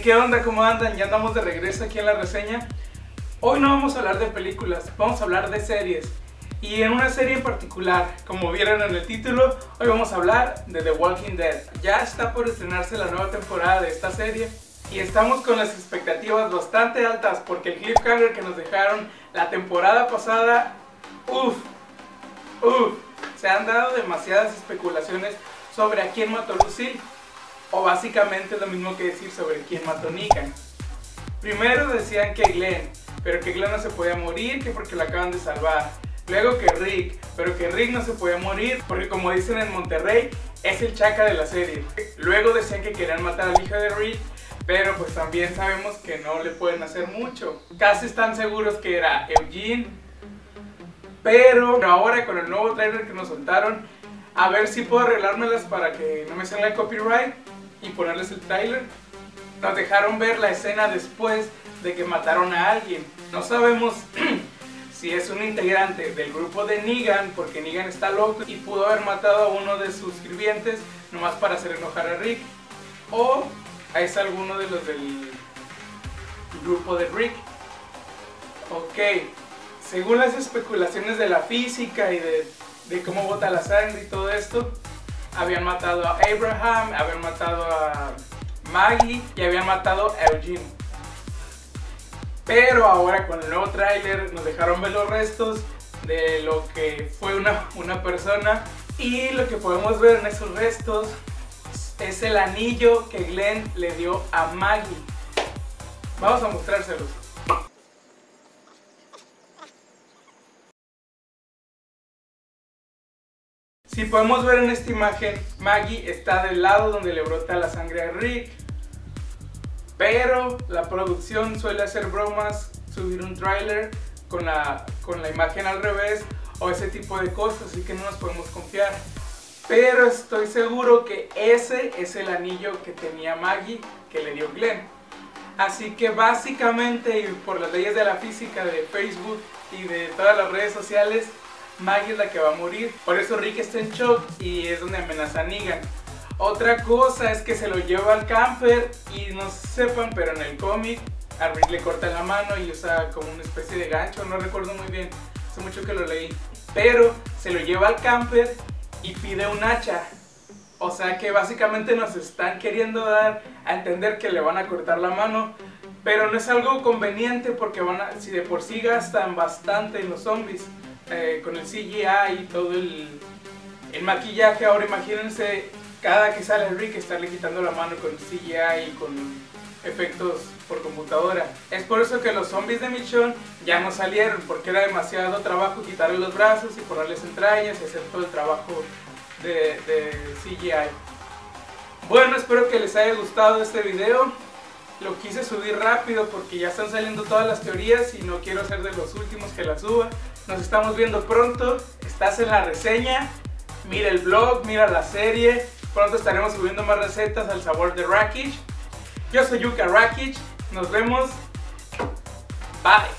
¿Qué onda? ¿Cómo andan? Ya andamos de regreso aquí en la reseña. Hoy no vamos a hablar de películas, vamos a hablar de series. Y en una serie en particular, como vieron en el título, hoy vamos a hablar de The Walking Dead. Ya está por estrenarse la nueva temporada de esta serie y estamos con las expectativas bastante altas porque el cliffhanger que nos dejaron la temporada pasada, se han dado demasiadas especulaciones sobre a quién mató Lucille, o básicamente lo mismo que decir sobre quién mató Negan. Primero decían que Glenn, pero que Glenn no se podía morir, que porque la acaban de salvar. Luego que Rick, pero que Rick no se podía morir porque, como dicen en Monterrey, es el chaca de la serie. Luego decían que querían matar al hijo de Rick, pero pues también sabemos que no le pueden hacer mucho. Casi están seguros que era Eugene, pero ahora con el nuevo trailer que nos soltaron, a ver si puedo arreglármelas para que no me salga el copyright y ponerles el trailer. Nos dejaron ver la escena después de que mataron a alguien. No sabemos si es un integrante del grupo de Negan, porque Negan está loco y pudo haber matado a uno de sus sirvientes nomás para hacer enojar a Rick, o es alguno de los del grupo de Rick. Ok, según las especulaciones de la física y de cómo bota la sangre y todo esto, habían matado a Abraham, habían matado a Maggie y habían matado a Eugene. Pero ahora con el nuevo tráiler nos dejaron ver los restos de lo que fue una persona, y lo que podemos ver en esos restos es el anillo que Glenn le dio a Maggie. Vamos a mostrárselos. Si podemos ver en esta imagen, Maggie está del lado donde le brota la sangre a Rick. Pero la producción suele hacer bromas, subir un tráiler con la imagen al revés o ese tipo de cosas, así que no nos podemos confiar. Pero estoy seguro que ese es el anillo que tenía Maggie, que le dio Glenn. Así que básicamente, y por las leyes de la física de Facebook y de todas las redes sociales, Maggie es la que va a morir. Por eso Rick está en shock y es donde amenaza a Negan. Otra cosa es que se lo lleva al camper y no sepan, pero en el cómic a Rick le cortan la mano y usa como una especie de gancho, no recuerdo muy bien, hace mucho que lo leí. Pero se lo lleva al camper y pide un hacha. O sea que básicamente nos están queriendo dar a entender que le van a cortar la mano, pero no es algo conveniente porque si de por sí gastan bastante en los zombies, con el CGI y todo el maquillaje. Ahora imagínense cada que sale Rick estarle quitando la mano con CGI y con efectos por computadora. Es por eso que los zombies de Michonne ya no salieron, porque era demasiado trabajo quitarle los brazos y ponerles entrañas y hacer todo el trabajo de CGI. Bueno, espero que les haya gustado este video. Lo quise subir rápido porque ya están saliendo todas las teorías y no quiero ser de los últimos que las suba. Nos estamos viendo pronto. Estás en la reseña. Mira el blog, mira la serie. Pronto estaremos subiendo más recetas al sabor de Rakic. Yo soy Yuka Rakic. Nos vemos. Bye.